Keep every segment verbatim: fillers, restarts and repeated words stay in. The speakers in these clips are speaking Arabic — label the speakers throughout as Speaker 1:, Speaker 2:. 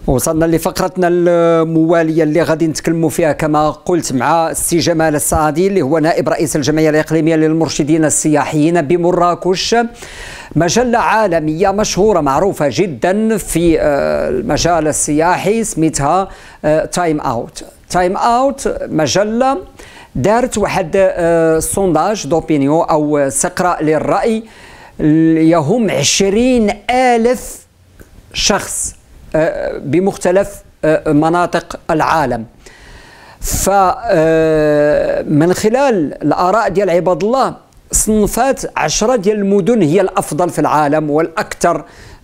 Speaker 1: وصلنا لفقرتنا المواليه اللي غادي نتكلموا فيها كما قلت مع السي جمال السعدي اللي هو نائب رئيس الجمعيه الاقليميه للمرشدين السياحيين بمراكش. مجله عالميه مشهوره معروفه جدا في المجال السياحي سميتها تايم اوت. تايم اوت مجله دارت واحد سونداج دوبينيو او استقراء للراي يهم عشرين ألف شخص بمختلف مناطق العالم. فمن خلال الآراء ديال عباد الله صنفات عشرة ديال المدن هي الأفضل في العالم والأكثر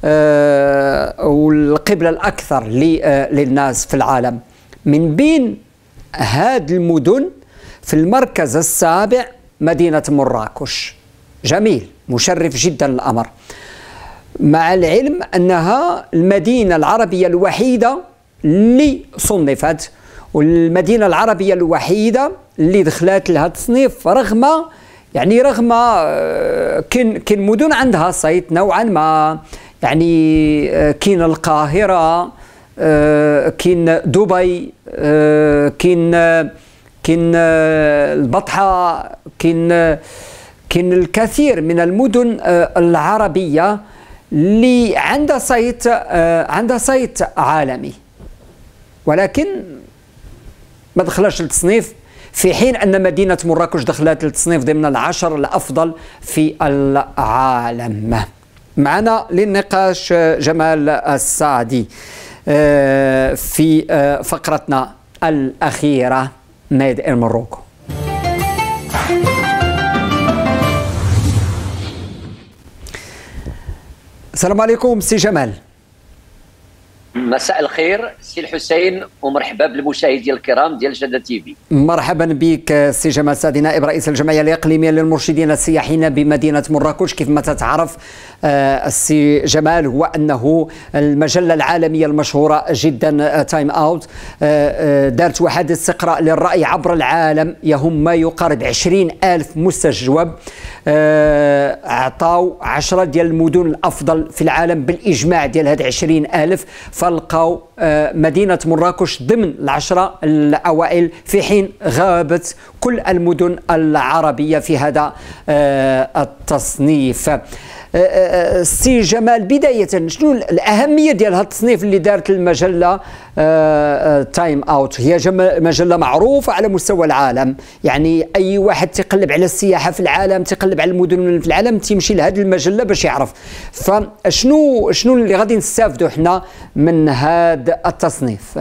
Speaker 1: والقبلة الأكثر للناس في العالم. من بين هذه المدن في المركز السابع مدينة مراكش. جميل، مشرف جدا الأمر، مع العلم أنها المدينة العربية الوحيدة اللي صنفت والمدينة العربية الوحيدة اللي دخلت لها التصنيف، رغم يعني رغم كاين كاين مدن عندها صيت نوعا ما، يعني كاين القاهرة، كاين دبي، كاين كاين البطحة، كاين كاين الكثير من المدن العربية اللي عندها صيت عندها صيت عالمي، ولكن ما دخلش للتصنيف، في حين أن مدينة مراكش دخلت للتصنيف ضمن العشر الأفضل في العالم. معنا للنقاش جمال السعدي في فقرتنا الأخيرة ميد إن موروكو. السلام عليكم سي جمال.
Speaker 2: مساء الخير سي الحسين ومرحبا بالمشاهدين الكرام ديال جدة تيفي.
Speaker 1: مرحبا بك سي جمال السعدي نائب رئيس الجمعيه الاقليميه للمرشدين السياحيين بمدينه مراكش. كيف ما تتعرف آه السي جمال هو انه المجله العالميه المشهوره جدا تايم اوت آه دارت واحد استقراء للراي عبر العالم يهم ما يقارب عشرين ألف مستجوب، آه اعطاو عشرة ديال المدن الافضل في العالم بالاجماع ديال هاد عشرين ألف، فلقاو مدينة مراكش ضمن العشرة الأوائل، في حين غابت كل المدن العربية في هذا التصنيف. سي جمال، بداية شنو الأهمية ديال هذا التصنيف اللي دارت المجلة تايم اوت؟ هي مجلة معروفة على مستوى العالم، يعني أي واحد تقلب على السياحة في العالم، تقلب على المدن في العالم، تمشي لهذه المجلة باش يعرف. فشنو شنو اللي غادي نستافدوا حنا من هذا التصنيف؟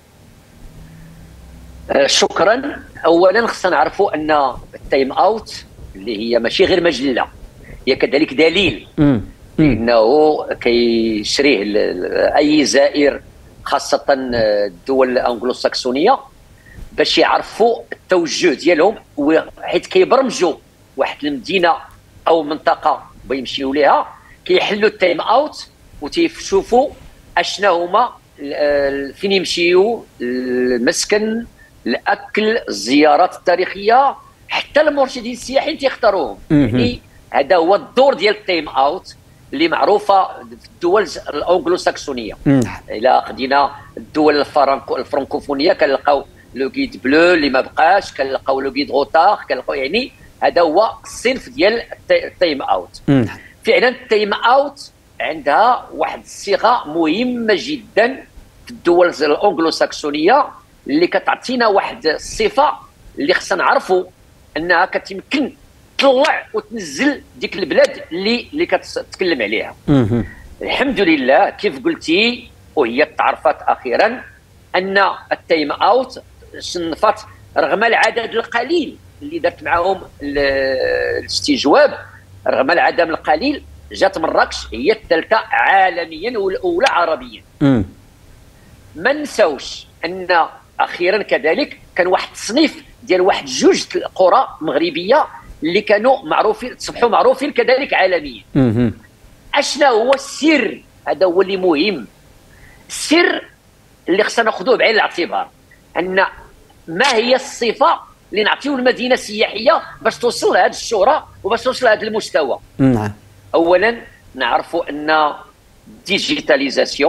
Speaker 2: شكرا. أولا خصنا نعرفوا أن التايم اوت اللي هي ماشي غير مجلة، هي كذلك دليل، لانه كيشريه اي زائر خاصه الدول الانجلو ساكسونيه باش يعرفوا التوجه ديالهم، حيث كيبرمجوا واحد المدينه او منطقه بيمشيو ليها كيحلوا التايم اوت وتيشوفوا اشنا هما فين يمشيو، المسكن، الاكل، الزيارات التاريخيه، حتى المرشدين السياحيين تيختاروهم. يعني هذا هو الدور ديال التايم اوت اللي معروفه في الدول الانجلو ساكسونيه. الا خدينا الدول الفرنكو الفرنكوفونيه كنلقاو لو غيد بلو اللي ما بقاش، كنلقاو لو غيد روتار، كنلقاو يعني هذا هو الصنف ديال التايم اوت. فعلا التايم اوت عندها واحد الصيغه مهمه جدا في الدول الانجلو ساكسونيه اللي كتعطينا واحد الصفه اللي خصنا نعرفوا انها كتمكن تطلع وتنزل ديك البلاد اللي اللي كتتكلم عليها. الحمد لله كيف قلتي، وهي تعرفت اخيرا ان التايم اوت صنفت رغم العدد القليل اللي درت معهم الاستجواب، رغم العدد القليل جات مراكش هي الثالثه عالميا والاولى عربيا. ما نساوش ان اخيرا كذلك كان واحد التصنيف ديال واحد جوج القرى مغربيه اللي كانوا معروفين تصبحوا معروفين كذلك عالميا. اشنا هو السر؟ هذا هو اللي مهم. السر اللي خصنا ناخذوه بعين الاعتبار ان ما هي الصفه اللي نعطيو المدينه السياحيه باش توصل لهذه الشهره وباش توصل لهذا المستوى.
Speaker 1: نعم.
Speaker 2: اولا نعرفوا ان ديجيتاليزاسيون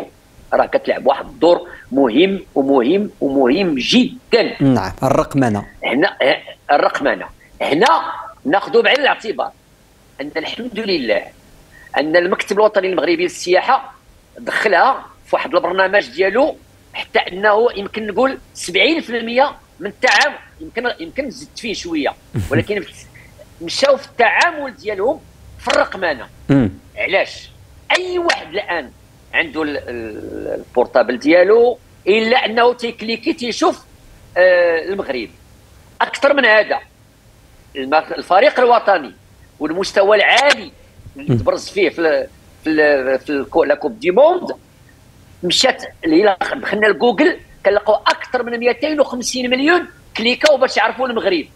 Speaker 2: راه كتلعب واحد الدور مهم ومهم ومهم جدا.
Speaker 1: نعم الرقمنه
Speaker 2: هنا الرقمنه هنا ناخذ بعين الاعتبار ان الحمد لله ان المكتب الوطني المغربي للسياحه دخلها في واحد البرنامج ديالو، حتى انه يمكن نقول سبعين بالمئة من التعامل، يمكن يمكن نزيد فيه شويه، ولكن مشاو في التعامل ديالهم في الرقمنه. علاش؟ اي واحد الان عنده البورتابل ديالو الا انه تيكليكي تيشوف آه المغرب. اكثر من هذا الفريق الوطني والمستوى العالي اللي تبرز فيه في في في لا كوب دي موند، مشات الا دخلنا لجوجل كنلقاو اكثر من مئتين وخمسين مليون كليكاو باش يعرفوا المغرب.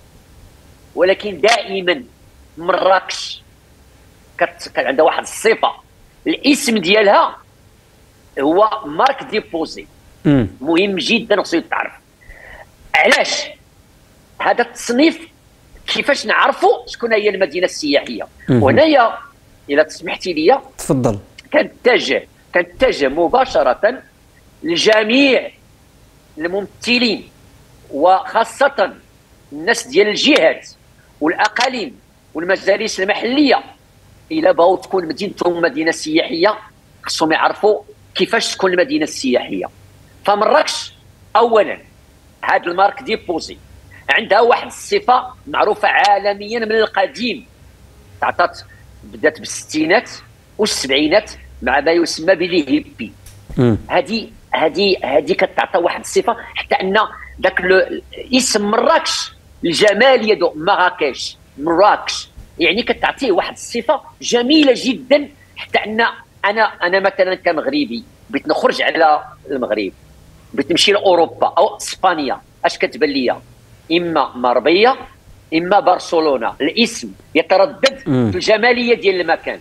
Speaker 2: ولكن دائما مراكش كان عندها واحد الصفه، الاسم ديالها هو مارك ديبوزي، مهم جدا خصو يتعرف. علاش؟ هذا التصنيف كيفاش نعرفوا شكون هي المدينه السياحيه. وهنايا الا تسمحتي لي
Speaker 1: تفضل،
Speaker 2: كنتجه كنتجه مباشره لجميع الممثلين وخاصه الناس ديال الجهات والاقاليم والمجالس المحليه، الا بغاو تكون مدينتهم مدينه سياحيه خصهم يعرفوا كيفاش تكون المدينه السياحيه. فمراكش اولا هذا المارك ديبوزي عندها واحد الصفه معروفه عالميا من القديم، تعطات بدات بالستينات والسبعينات مع ما يسمى بالهيبي. هذه هذه هذه كتعطى واحد الصفه، حتى ان ذاك اسم مراكش الجماليه دو مراكش مراكش يعني كتعطيه واحد الصفه جميله جدا. حتى ان انا انا مثلا كمغربي بغيت نخرج على المغرب، بغيت نمشي لاوروبا او اسبانيا، اش كتبان ليا؟ اما مربيه اما برشلونه، الاسم يتردد في الجماليه ديال المكان.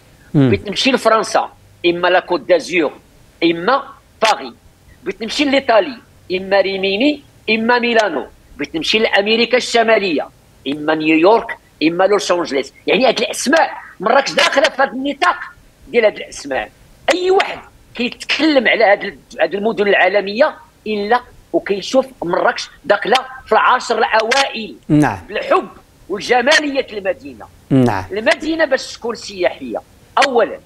Speaker 2: بغيت نمشي لفرنسا اما لا كوت دازور اما باغي. بغيت نمشي لايطالي اما ريميني اما ميلانو. بغيت نمشي لامريكا الشماليه اما نيويورك اما لوس انجليس. يعني هاد الاسماء مراكش داخله في هذا النطاق ديال هاد الاسماء. اي واحد كيتكلم على هاد هاد المدن العالميه الا وكيشوف مراكش داخله في العشر الاوائل.
Speaker 1: نعم.
Speaker 2: بالحب والجماليه المدينه.
Speaker 1: نعم.
Speaker 2: المدينه باش تكون سياحيه اولا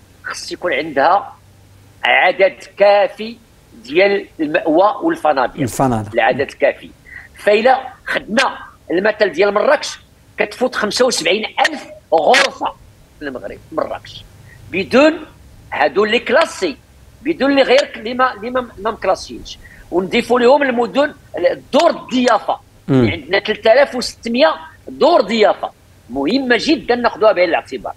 Speaker 2: خص يكون عندها عدد كافي ديال المأوى والفنادق.
Speaker 1: الفنادق
Speaker 2: العدد كافي. فإلا خدنا المثل ديال مراكش كتفوت خمسة وسبعين ألف غرفه في المغرب مراكش، بدون هادو اللي كلاسي، بدون اللي غير اللي ما اللي ما مكلاسيينش، ونضيفوا لهم المدن دور الضيافه. يعني عندنا ثلاثة آلاف وستمئة دور ضيافه مهمه جدا ناخذوها بعين الاعتبار.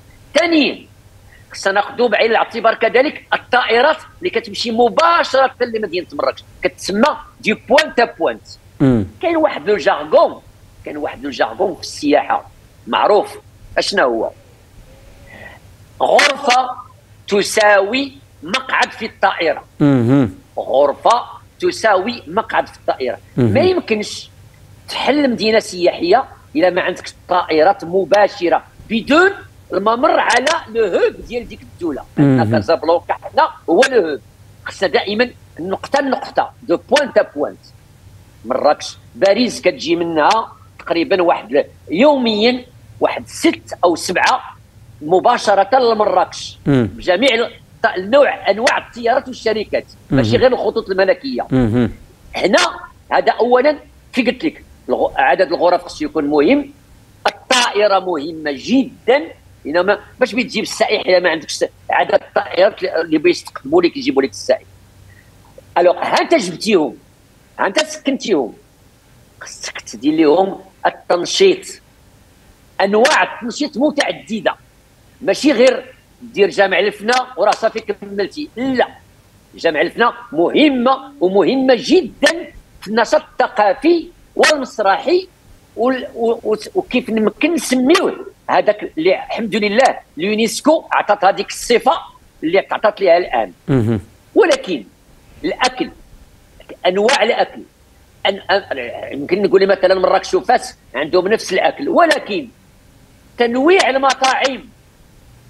Speaker 2: ثانيا خصنا ناخذوا بعين الاعتبار كذلك الطائرات اللي كتمشي مباشره لمدينه مراكش، كتسمى دي بوينت ا بوينت. كاين واحد لو جارغون كاين واحد لو جارغون في السياحه معروف، اشنا هو؟ غرفه تساوي مقعد في الطائره. غرفه تساوي مقعد في الطائره. ما يمكنش تحل مدينه سياحيه الا ما عندكش طائرات مباشره بدون الممر على لو هوب ديال ديك الدوله. عندنا كازابلانكا حنا هو لو هوب، خصنا دائما النقطه النقطه دو بوينت ا بوينت. مراكش باريس كتجي منها تقريبا واحد يوميا واحد ست او سبعه مباشره لمراكش بجميع النوع انواع التيارات والشركات، ماشي غير الخطوط الملكيه. هنا هذا اولا كي قلت لك عدد الغرف خصو يكون مهم، الطائره مهمه جدا، انما باش بتجيب السائح اذا ما عندكش عدد الطائرات اللي بيستقبلوا لك يجيبوا لك السائح. الوغ ها انت جبتيهم، ها انت سكنتيهم، خصك تدير لهم التنشيط، انواع التنشيط متعدده، ماشي غير دير جامع الفنا وراه صافي كملتي. لا، جامع الفنا مهمه ومهمه جدا في النشاط الثقافي والمسرحي وكيف يمكن نسميوه هذاك اللي الحمد لله اليونسكو عطات هذيك الصفه اللي تعطات لها الان. ولكن الاكل، انواع الاكل، أن يمكن نقول مثلا مراكش وفاس عندهم نفس الاكل، ولكن تنويع المطاعم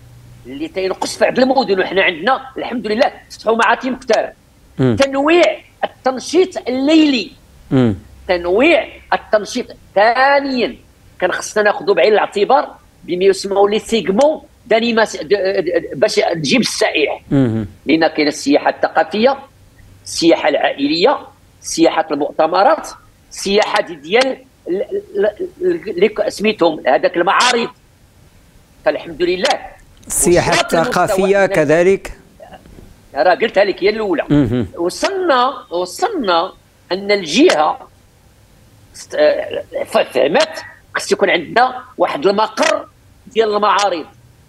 Speaker 2: اللي تينقص في عدد المدن، وحنا عندنا الحمد لله فتحوا معاتم كثار. تنويع التنشيط الليلي.
Speaker 1: مم.
Speaker 2: تنويع التنشيط. ثانيا كان خصنا ناخذوا بعين الاعتبار بما يسموا لي سيغمون دانيماس باش تجيب السائح. لان كاين السياحه الثقافيه، السياحه العائليه، سياحه المؤتمرات، سياحه ديال اللي سميتهم هذاك المعارض. فالحمد لله
Speaker 1: السياحه الثقافيه كذلك
Speaker 2: راه قلتها لك هي الاولى. وصلنا وصلنا ان الجهه فهمت خص يكون عندنا واحد المقر ديال المعارض،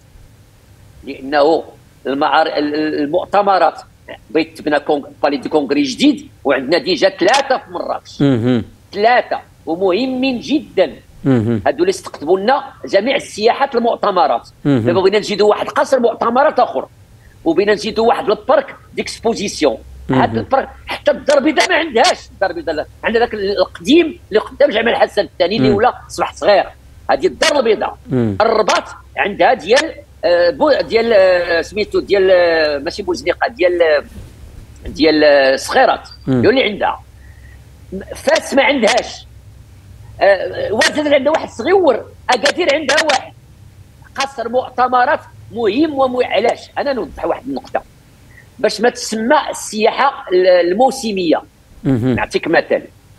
Speaker 2: لانه المعارض المؤتمرات بغيت تبنى بالي دي كونغري جديد، وعندنا ديجا ثلاثه في مراكش. ثلاثه ومهمين جدا. هادو اللي استقطبوا لنا جميع السياحات المؤتمرات. دابا بغينا نزيدوا واحد قصر مؤتمرات اخر، وبغينا نزيدوا واحد البارك ديكسبوزيسيون. هذا البارك حتى الدار البيضاء ما عندهاش. الدار البيضاء عندنا ذاك القديم اللي قدام جامع الحسن الثاني اللي ولا صبح صغير. هذه الدار البيضاء. الرباط عندها ديال آه ديال آه سميتو ديال آه ماشي بوزنيقه ديال آه ديال آه صخيرات هي اللي عندها. فاس ما عندهاش. آه وزن عندها واحد صغيور. اكادير عندها واحد. قصر مؤتمرات مهم ومهم. علاش؟ انا نوضح واحد النقطه باش ما تسمى السياحه الموسميه. نعطيك مثال.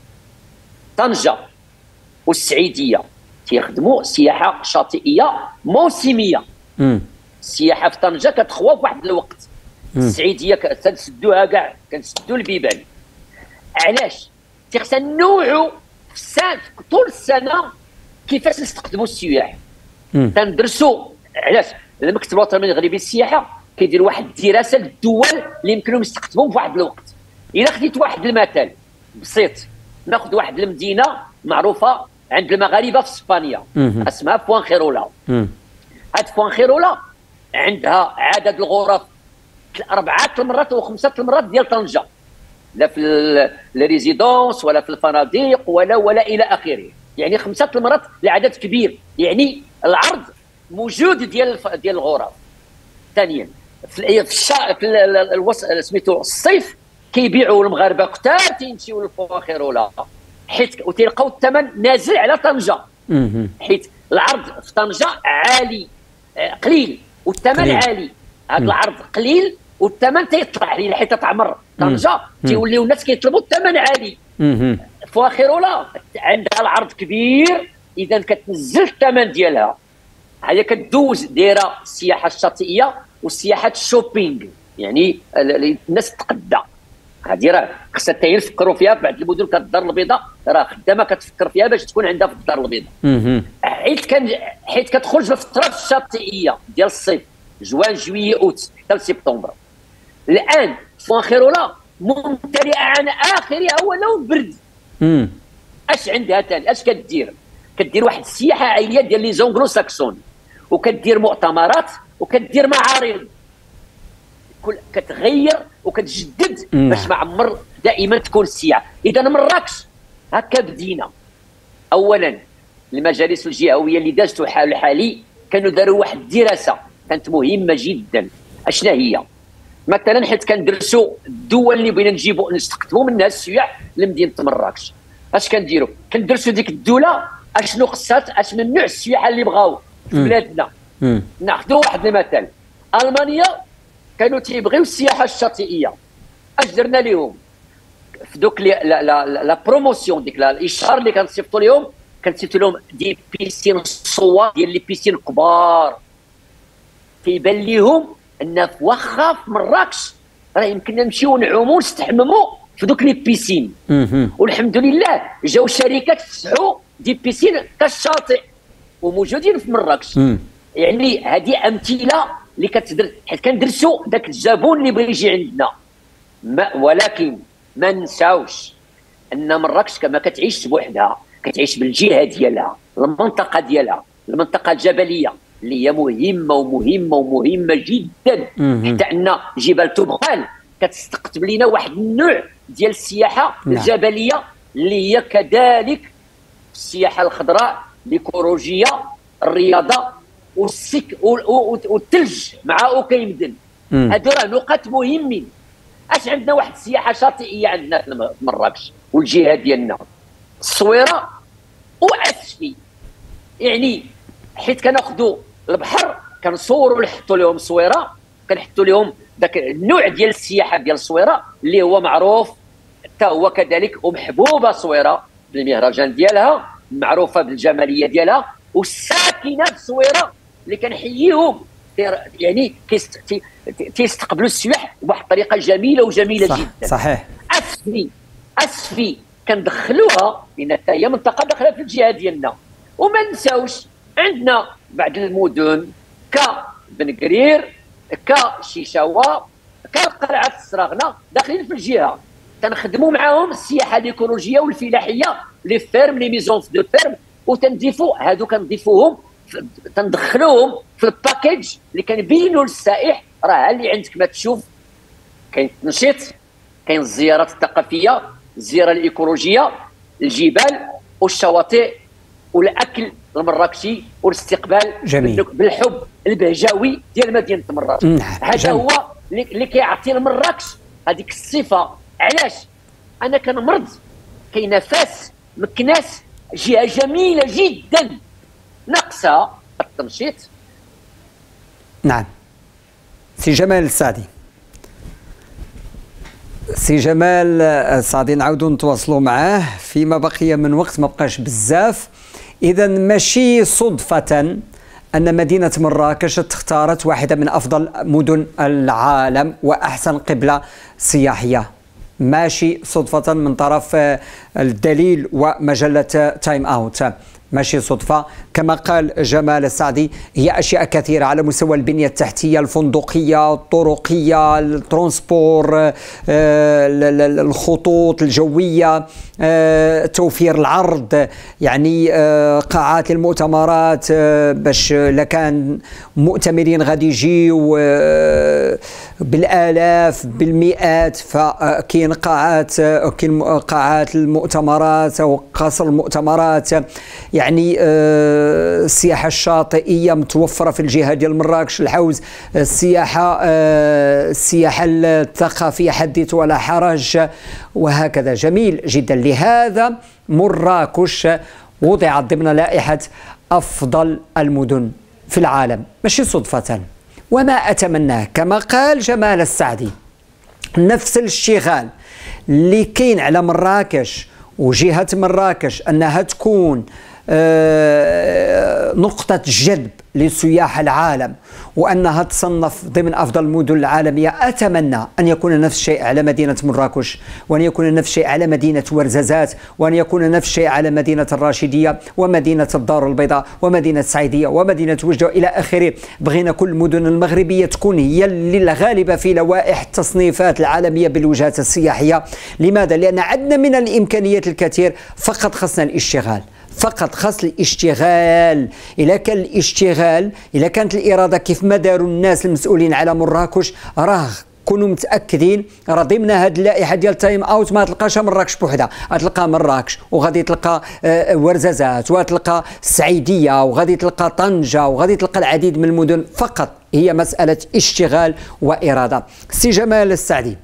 Speaker 2: طنجه والسعيديه تيخدموا سياحه شاطئيه موسميه. السياحه في طنجه كتخوى في واحد الوقت. السعيديه كنسدوها كاع، كنسدوا البيبان. علاش؟ تيخصنا نوعوا في السنه طول السنه كيفاش نستقدموا السياح. تندرسوا. علاش؟ المكتب الوطني المغربي للسياحه كيدير واحد الدراسه للدول اللي يمكنهم يستقطبوهم في واحد الوقت. الا خديت واحد المثال بسيط، ناخذ واحد المدينه معروفه عند المغاربه في اسبانيا اسمها فوانخيرولا. هاد فوانخيرولا عندها عدد الغرف اربعه المرات او خمسه المرات ديال طنجه، لا في الريزيدونس ولا في الفنادق ولا ولا الى اخره. يعني خمسه المرات لعدد كبير. يعني العرض موجود ديال ديال الغرف. ثانيا في الشا في الوص سميتو الصيف كيبيعوا المغاربه كثار تيمشيو للفواخيرولا، حيت وتلقاو الثمن نازل على طنجه، حيت العرض في طنجه عالي قليل والثمن قليل. عالي. هذا العرض قليل والثمن تيطلع عليه حيت تعمر طنجه تيوليو الناس كيطلبوا الثمن عالي. فواخيرولا عندها العرض كبير، اذا كتنزل الثمن ديالها. هي كدوز دايره السياحه الشاطئيه والسياحه الشوبينغ، يعني الناس تقدى. هذه راه خصها حتى نفكروا فيها في بعض المدن كالدار البيضاء، راه خدامه كتفكر فيها باش تكون عندها في الدار البيضاء. حيت كان حيت كتخرج الفترات الشاطئيه ديال الصيف، جوان جويي اوت حتى لسبتمبر. الان فوانخيرولا ممتلئه عن اخرها ولو برد. اش عندها ثاني؟ اش كدير؟ كدير واحد السياحه عائليه ديال لي زونغلو ساكسون، وكدير مؤتمرات وكدير معارض. كل كتغير وكتجدد باش ما عمر دائما تكون السياحه. اذا مراكش هكا بدينا. اولا المجالس الجهويه اللي دازتوا حال الحالي كانوا داروا واحد الدراسه كانت مهمه جدا. اشنا هي؟ مثلا حيت كندرسوا الدول اللي بغينا نجيبوا نستقطبوا منها السياح لمدينه مراكش. اش كنديروا؟ كندرسوا ديك الدوله اشنو خصها، اش من نوع السياحه اللي بغاو في بلادنا. ناخذوا واحد المثال. المانيا كانوا تيبغيو السياحه الشاطئيه. اش درنا لهم؟ في دوك لا لا لا, لا بروموسيون ديك الاشهار اللي كنصيفطوا لهم، كنصيفطوا لهم دي بيسين صور ديال لي بيسين كبار. كيبان لهم ان واخا في مراكش راه يمكننا نمشيو نعوموا نستحمموا في دوك لي بيسين. والحمد لله جاو شركات فتحوا دي بيسين كالشاطئ وموجودين في مراكش. يعني هذه امثله اللي كتدر حيت كندرسوا داك الزبون اللي بغى يجي عندنا. ما ولكن ما نساوش ان مراكش كما كتعيش بوحدها، كتعيش بالجهه ديالها، المنطقه ديالها، المنطقه الجبليه اللي هي مهمه ومهمه ومهمه جدا. حتى ان جبال توبغال كتستقطب لنا واحد النوع ديال السياحه الجبليه اللي هي كذلك السياحه الخضراء، الايكولوجيه، الرياضه. والسك والثلج معاه كيمدن. هادو راه نقاط مهمين. اش عندنا واحد السياحه شاطئيه عندنا في مراكش والجهه ديالنا الصويره واسفي، يعني حيت كناخذوا البحر كنصوروا نحطوا لهم الصويره، كنحطوا لهم ذاك النوع ديال السياحه ديال الصويره اللي هو معروف حتى هو كذلك ومحبوبه الصويره بالمهرجان ديالها، معروفه بالجماليه ديالها، والساكنه في الصويره اللي كنحييهم يعني كيستقبلوا السياح بواحد الطريقه جميله وجميله
Speaker 1: صح
Speaker 2: جدا.
Speaker 1: صحيح.
Speaker 2: اسفي اسفي كندخلوها لان حتى هي منطقه داخله في الجهه ديالنا. وما نساوش عندنا بعض المدن كبن قرير كشيشاوه كالقلعه السراغنه داخلين في الجهه، تنخدموا معاهم السياحه الايكولوجيه والفلاحيه لي فيرم لي ميزون دو فيرم، وتنضيفوا هادو كنضيفوهم تندخلوهم في الباكيج اللي كنبينوا للسائح راه اللي عندك ما تشوف. كاين التنشيط، كاين الزيارات الثقافيه، الزياره الايكولوجيه، الجبال والشواطئ والاكل المراكشي والاستقبال
Speaker 1: جميل
Speaker 2: بالحب البهجوي ديال مدينه مراكش. هذا هو اللي كيعطي لمراكش هذيك الصفه. علاش؟ انا كنمرض كاينه فاس مكناس جهه جميله جدا ناقصه التنشيط.
Speaker 1: نعم سي جمال السعدي. سي جمال السعدي نعاودوا نتواصلوا معاه فيما بقي من وقت، ما بقاش بزاف. اذا ماشي صدفه ان مدينه مراكش اختارت واحده من افضل مدن العالم واحسن قبله سياحيه، ماشي صدفه من طرف الدليل ومجله تايم اوت، ماشي صدفة. كما قال جمال السعدي هي أشياء كثيرة على مستوى البنية التحتية، الفندقية، الطرقية، الترونسبور، الخطوط الجوية، توفير العرض، يعني قاعات المؤتمرات باش لكان مؤتمرين غادي يجيو بالآلاف بالمئات، فكاين قاعات كاين قاعات المؤتمرات أو قصر المؤتمرات، يعني السياحة الشاطئية متوفرة في الجهة ديال مراكش، الحوز، السياحة السياحة الثقافية حدث ولا حرج، وهكذا. جميل جدا. لهذا مراكش وضعت ضمن لائحة أفضل المدن في العالم، ماشي صدفة. وما أتمناه كما قال جمال السعدي نفس الاشتغال اللي كاين على مراكش وجهة مراكش أنها تكون نقطة جذب لسياح العالم وأنها تصنف ضمن أفضل المدن العالمية. أتمنى أن يكون نفس الشيء على مدينة مراكش، وأن يكون نفس الشيء على مدينة ورزازات، وأن يكون نفس الشيء على مدينة الراشدية ومدينة الدار البيضاء ومدينة سعيدية ومدينة وجدة إلى آخره. بغينا كل المدن المغربية تكون هي اللي الغالبة في لوائح التصنيفات العالمية بالوجهات السياحية. لماذا؟ لأن عندنا من الإمكانيات الكثير، فقط خصنا الاشتغال، فقط خاص الاشتغال. إذا كان الاشتغال، إذا كانت الإرادة كيف ما داروا الناس المسؤولين على مراكش، راه كونوا متاكدين راه ضمن هذه اللائحه ديال تايم اوت ما تلقاش مراكش بوحدها، غتلقى مراكش وغادي تلقى ورزازات وغتلقى السعيديه وغادي تلقى طنجه وغادي تلقى العديد من المدن، فقط هي مساله اشتغال واراده. سي جمال السعدي،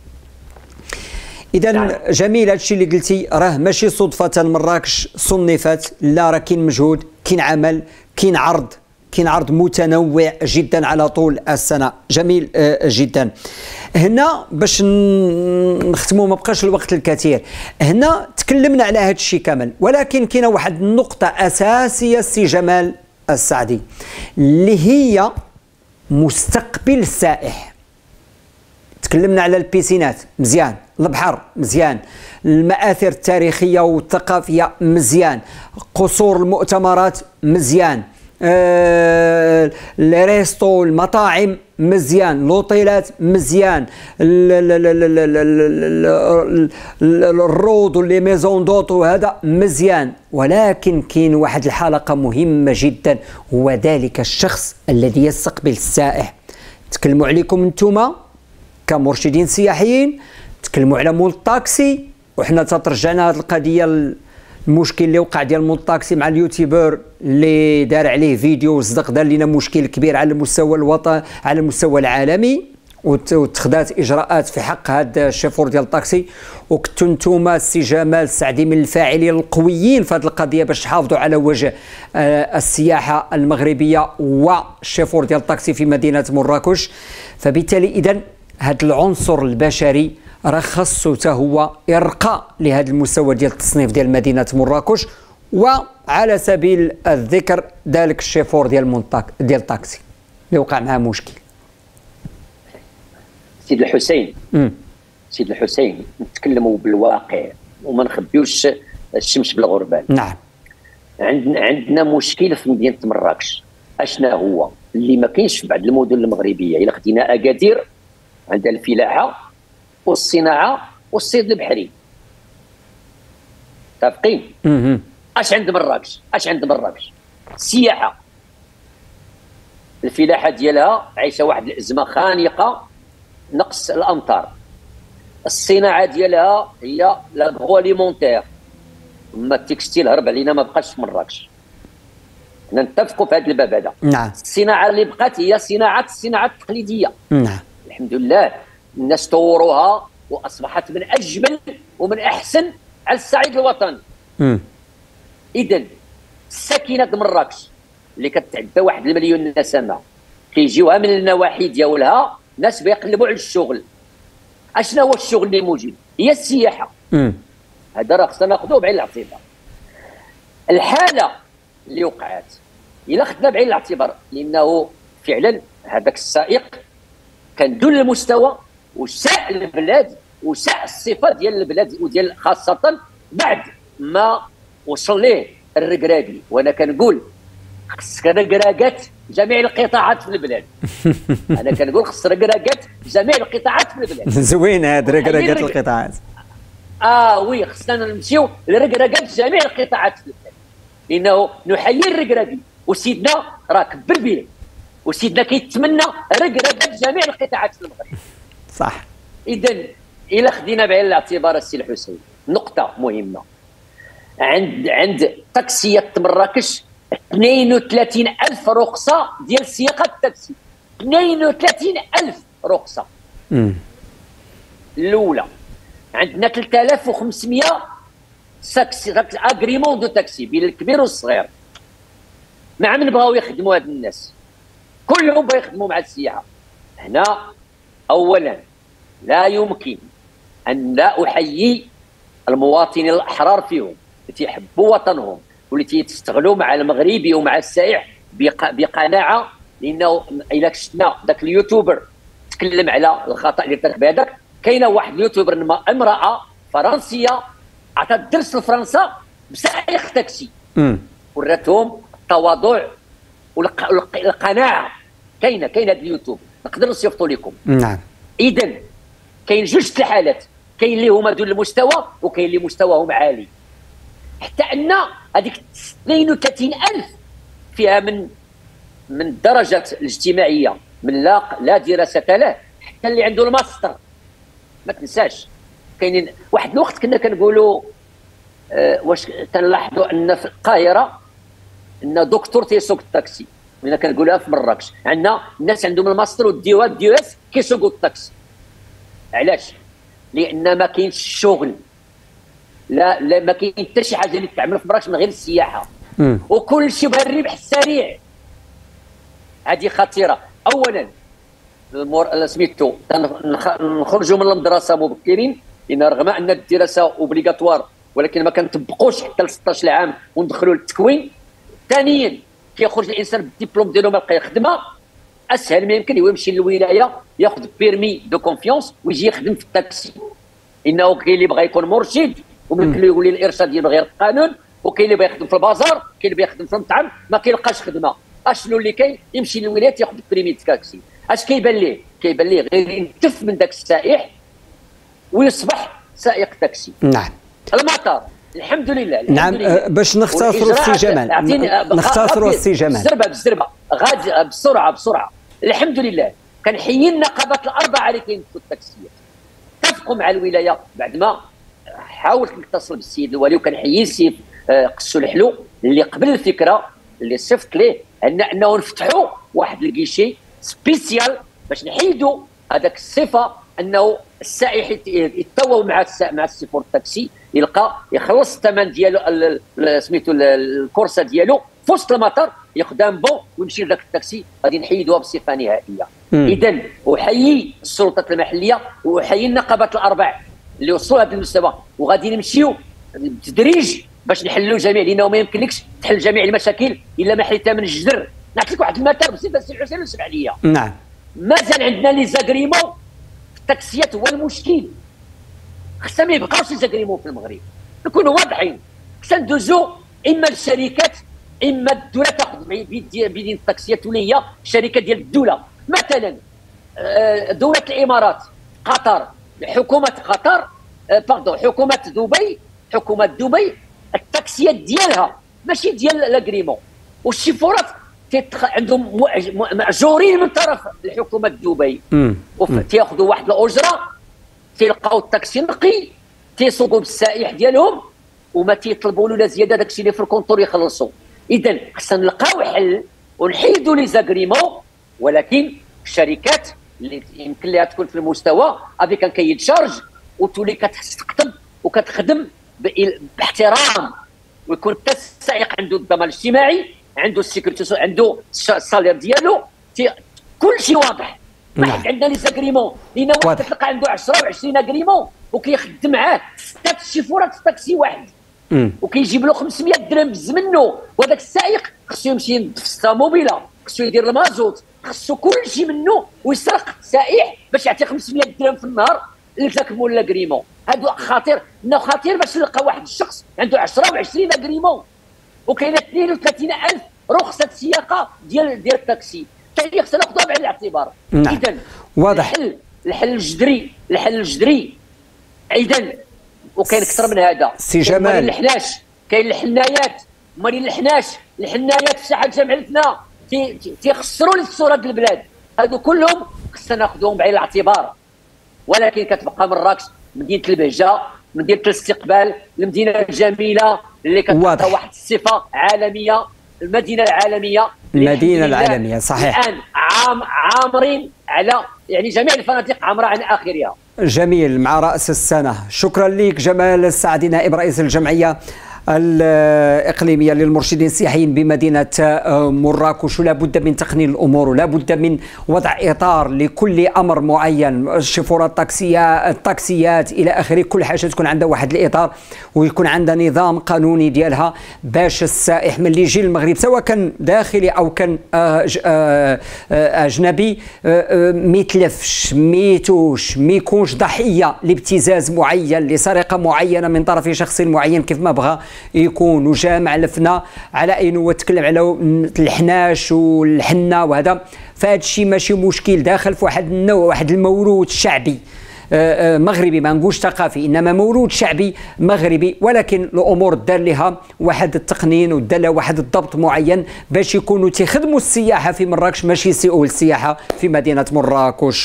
Speaker 1: إذا جميل هادشي اللي قلتي، راه ماشي صدفة مراكش صنفت، لا راه كاين مجهود، كاين عمل، كاين عرض، كاين عرض متنوع جدا على طول السنة. جميل جدا. هنا باش نختموا ما بقاش الوقت الكثير، هنا تكلمنا على هذا الشيء كامل، ولكن كاينه واحد النقطة أساسية سي جمال السعدي اللي هي مستقبل السائح. تكلمنا على البيسينات مزيان، البحر مزيان، المآثر التاريخية والثقافية مزيان، قصور المؤتمرات مزيان، آه الريستو، المطاعم مزيان، لوطيلات مزيان، الروض واللي ميزون دوط وهذا مزيان. ولكن كاين واحد الحلقة مهمة جدا، هو ذلك الشخص الذي يستقبل السائح. تكلموا عليكم انتم كمرشدين سياحيين، تكلموا على مول الطاكسي، وحنا تترجعنا هذه القضيه المشكل اللي وقع ديال مول الطاكسي مع اليوتيوبر اللي دار عليه فيديو وصدق، دار لنا مشكل كبير على المستوى الوطني على المستوى العالمي، واتخذات اجراءات في حق هذا الشيفور ديال الطاكسي. وكنتوا نتوما السي جمال السعدي من الفاعلين القويين في هذه القضيه باش تحافظوا على وجه السياحه المغربيه والشيفور ديال الطاكسي في مدينه مراكش. فبالتالي اذا هذا العنصر البشري راه خاصو حتى هو ارقاء لهذا المستوى ديال التصنيف ديال مدينه مراكش. وعلى سبيل الذكر ذلك الشيفور ديال مونطاك ديال الطاكسي اللي وقع معاه مشكل.
Speaker 2: سيد الحسين م. سيد الحسين نتكلموا بالواقع وما نخبيوش الشمس بالغربال.
Speaker 1: نعم.
Speaker 2: عندنا عندنا مشكل في مدينه مراكش. اشنا هو اللي ما كاينش في بعض المدن المغربيه. الا خدينا اكادير عندها الفلاحه والصناعه والصيد البحري. متفقين؟ اش عند مراكش؟ اش عند مراكش؟ السياحه. الفلاحه ديالها عايشه واحد الازمه خانقه، نقص الامطار. الصناعه ديالها هي لاغرواليمونتير، اما التكستيل هرب علينا ما بقاش في مراكش. حنا نتفقوا في هذا الباب هذا.
Speaker 1: نعم.
Speaker 2: الصناعه اللي بقات هي صناعه الصناعه التقليديه.
Speaker 1: نعم.
Speaker 2: الحمد لله الناس طوروها واصبحت من اجمل ومن احسن على الصعيد الوطني.
Speaker 1: امم
Speaker 2: اذا الساكنه مراكش اللي كتعدى واحد المليون نسمه كيجيوها من النواحي ديالها ناس بيقلبوا على الشغل. اشنا هو الشغل اللي موجود؟ هي السياحه.
Speaker 1: امم
Speaker 2: هذا راه خصنا ناخذوه بعين الاعتبار. الحاله اللي وقعت الا خدنا بعين الاعتبار لانه فعلا هذاك السائق كان دون المستوى وساء البلاد وساء الصفه ديال البلاد وديال خاصه بعد ما وصل ليه الركراكي. وانا كنقول خص ركراكات جميع القطاعات في البلاد. انا كنقول خص ركراكات جميع القطاعات في البلاد.
Speaker 1: زوين هاد ركراكات القطاعات.
Speaker 2: اه وي خصنا نمشيو لركراكات جميع القطاعات في البلاد لانه نحيي الركراكي وسيدنا راه كبر به وسيدنا كيتمنى ركراكات جميع القطاعات في المغرب.
Speaker 1: صح.
Speaker 2: اذا الى خدينا بعين الاعتبار السي الحسين نقطه مهمه. عند عند تاكسيات مراكش اثنين وثلاثين ألف رخصه ديال سياقه التاكسي. اثنين وثلاثين ألف رخصه.
Speaker 1: امم
Speaker 2: الاولى عندنا ثلاثة آلاف وخمسمائة ساكسي اغريمون دو تاكسي بين الكبير والصغير. مع من بغاو يخدموا هاد الناس كلهم بغاو يخدموا مع السياحه. هنا اولا لا يمكن ان لا احيي المواطنين الاحرار فيهم اللي تيحبوا وطنهم واللي تيستغلوا مع المغربي ومع السائح بقناعه. لانه الا شفنا ذاك اليوتيوبر تكلم على الخطا اللي ارتكب هذاك، كاينه واحد اليوتيوبر امراه فرنسيه عطات درس لفرنسا بسائق تاكسي.
Speaker 1: امم
Speaker 2: وراتهم التواضع والقناعه. كاينه كاين هذا اليوتيوب نقدر نصيفطوا لكم.
Speaker 1: نعم.
Speaker 2: اذا كاين جوج الحالات، كاين اللي هما دون المستوى وكاين اللي مستواهم عالي. حتى ان هذيك اثنين وثلاثين ألف فيها من من الدرجه الاجتماعيه من لا لا دراسه له حتى اللي عنده الماستر. ما تنساش كاينين واحد الوقت كنا كنقولوا آه واش تنلاحظوا ان في القاهره ان دكتور تيسوق التاكسي. كنا كنقولها في مراكش عندنا الناس عندهم الماستر والديوات ديوات كيسوقوا التاكسي. علاش؟ لان ما كاينش الشغل. لا لا ما كاين حتى شي حاجه اللي تعمل في مراكش من غير السياحه.
Speaker 1: مم.
Speaker 2: وكل شيء بغى الربح السريع. هذه خطيره. اولا المور... سميتو نخرجوا من المدرسه مبكرين لان رغم ان الدراسه اوبليغاتوار ولكن ما كنطبقوش حتى ل ستطاش عام وندخلوا للتكوين. ثانيا كيخرج الانسان بالدبلوم ديالو ما لقى خدمه اسهل ما يمكن هو يمشي للولايه ياخذ بيرمي دو كونفيونس ويجي يخدم في التاكسي. انه كاين اللي بغى يكون مرشد وممكن له يقول لي الارشاد ديال غير القانون، وكاين اللي بغى يخدم في البازار، كاين اللي بغى يخدم في المطعم ما كيلقاش خدمه. اشنو اللي كاين؟ يمشي للولايات ياخذ بريمي تاكسي. اش كيبان ليه؟ كيبان ليه غير ينتف من ذاك السائح ويصبح سائق تاكسي.
Speaker 1: نعم.
Speaker 2: المطار الحمد لله. الحمد
Speaker 1: نعم.
Speaker 2: لله.
Speaker 1: باش نختصروا السي جمال نختصروا السي جمال
Speaker 2: بالزربه بالزربه غادي بسرعه بسرعه. الحمد لله كنحيي النقابات الاربعه اللي كاين في التاكسيات اتفقوا مع الولايه بعد ما حاولت نتصل بالسيد الوالي وكنحيي السي قصوا الحلو اللي قبل الفكره اللي صفت ليه ان انه نفتحوا واحد الكيشي سبيسيال باش نحيدوا هذاك الصفه انه السائح يتطوع مع مع السيفور التاكسي يلقى يخلص الثمن ديالو سميتو الكورسه ديالو في وسط المطار ياخذ ان بون ويمشي لذاك التاكسي. غادي نحيدوها بصفه نهائيه. اذا احيي السلطات المحليه واحيي النقابات الاربع اللي وصلوا لهذا المستوى، وغادي نمشيو بالتدريج باش نحلوا جميع، لانه ما يمكنلكش تحل جميع المشاكل الا ما حليتها من الجذر. نعطيك واحد المثال بسيط السي حسين وسمع ليا.
Speaker 1: نعم.
Speaker 2: مازال عندنا لي زاغريمون في التاكسيات هو المشكل. خصنا ما يبقاوش لي زاغريمون في المغرب، نكونوا واضحين. خصنا ندوزو اما الشركات اما الدوله تاخذ بيدين التاكسيات اللي هي شركه ديال الدوله. مثلا دوله الامارات، قطر، حكومه قطر، باردون حكومه دبي، حكومه دبي التاكسيات ديالها ماشي ديال لاغريمون، والشيفورات عندهم ماجورين من طرف الحكومه دبي، تياخذوا واحد الاجره، تيلقاو التاكسي نقي، تيسوقوا بالسائح ديالهم وما تيطلبوا له لا زياده. داكشي اللي في الكونتور يخلصوا. اذا خصنا نلقاو حل ونحيدوا لي زاغريمون، ولكن الشركات اللي يمكن لها تكون في المستوى افيك ان كاي شارج وتولي كتستقطب وكتخدم باحترام، ويكون حتى السائق عنده الضمان الاجتماعي، عنده السيكوريتي، عنده السالير ديالو، كل شيء واضح. ما حد عندنا لي زاغريمون، لان واحد تلقى عنده عشرة و20 اغريمون وكيخدم معاه ستة شيفورات في تاكسي واحد وكيجيب له خمسمية درهم بز منه، وهذاك السائق خصو يمشي ينظف الطوموبيله، خصو يدير المازوت، خصو كل شيء منه، ويسرق السائح باش يعطي خمسمية درهم في النهار لذاك مول لاغريمون. هادو خطير، انه خطير باش نلقى واحد الشخص عنده عشرة و20 اغريمون وكاينه اثنين وثلاثين ألف رخصه سياقه ديال ديال التاكسي، حتى هي خصنا ناخذوها بعين الاعتبار.
Speaker 1: نعم.
Speaker 2: اذا
Speaker 1: واضح.
Speaker 2: الحل الحل الجذري الحل الجذري اذا، وكاين اكثر من هذا.
Speaker 1: سي جمال،
Speaker 2: كاين الحناش، كاين الحنايات، مالين الحناش الحنايات في ساحه جامعتنا تيخسروا لي صوره البلاد. هادو كلهم خصنا ناخذوهم بعين الاعتبار. ولكن كتبقى مراكش مدينه البهجه، مدينه الاستقبال، المدينه الجميله اللي كتعطى واحد الصفه عالميه، المدينه العالميه،
Speaker 1: المدينه العالميه صحيح.
Speaker 2: الان عام عامرين على يعني جميع الفنادق عامره عن اخرها.
Speaker 1: جميل. مع راس السنه. شكرا لك جمال السعدي، نائب رئيس الجمعيه الإقليمية للمرشدين السياحيين بمدينة مراكش. لا بد من تقنين الأمور، ولا بد من وضع إطار لكل أمر معين، الشفورات التاكسية التاكسيات إلى آخره، كل حاجة تكون عندها واحد الإطار ويكون عندها نظام قانوني ديالها باش السائح ملي يجي للمغرب سواء كان داخلي أو كان أجنبي ما يتلفش، ما يتوش، ما يكونش ضحية لابتزاز معين، لسرقة معينة من طرف شخص معين كيف ما بغى يكون. وجامع لفنا على انه تكلم على الحناش والحنه وهذا، فهذا الشيء ماشي مشكل، داخل في واحد النوع، واحد الموروث شعبي مغربي، ما نقولش ثقافي، انما موروث شعبي مغربي. ولكن الامور دار لها واحد التقنين ودار لها واحد الضبط معين باش يكونوا تيخدموا السياحه في مراكش، ماشي يسيئوا السياحه في مدينه مراكش.